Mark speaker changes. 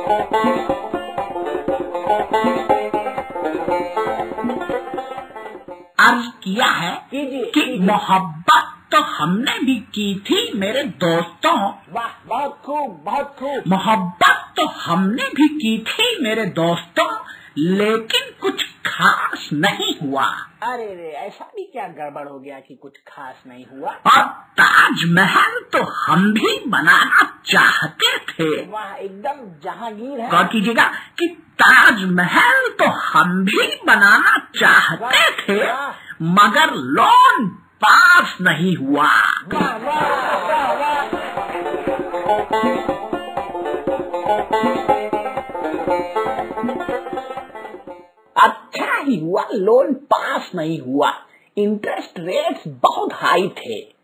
Speaker 1: अर्ज किया है कि मोहब्बत तो हमने भी की थी मेरे दोस्तों।
Speaker 2: वाह, बहुत खूब, बहुत खूब।
Speaker 1: मोहब्बत तो हमने भी की थी मेरे दोस्तों, लेकिन कुछ खास नहीं हुआ।
Speaker 2: अरे रे, ऐसा भी क्या गड़बड़ हो गया कि कुछ खास नहीं हुआ?
Speaker 1: और ताजमहल तो हम भी बनाना चाहते थे।
Speaker 2: वाह, एकदम जहांगीर है।
Speaker 1: गौर कीजिएगा कि ताजमहल तो हम भी बनाना चाहते थे, मगर लोन पास नहीं हुआ।
Speaker 2: वाह वाह वाह वाह।
Speaker 1: अच्छा ही हुआ लोन पास नहीं हुआ, इंटरेस्ट रेट्स बहुत हाई थे।